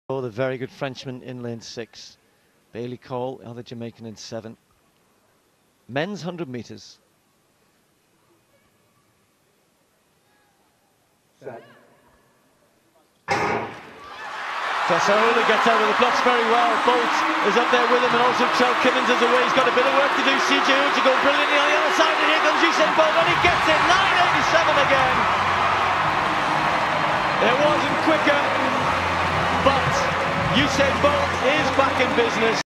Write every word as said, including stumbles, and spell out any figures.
Oh, the very good Frenchman in lane six. Bailey Cole, other Jamaican in seven. Men's one hundred metres. Set. Fassaola gets out of the blocks very well. Bolt is up there with him, and also Trell Kimmins is away. He's got a bit of work to do. C J Uji going brilliantly on the other side, and here comes Usain Bolt, and he gets it. nine eighty-seven again. It wasn't quicker, but Usain Bolt is back in business.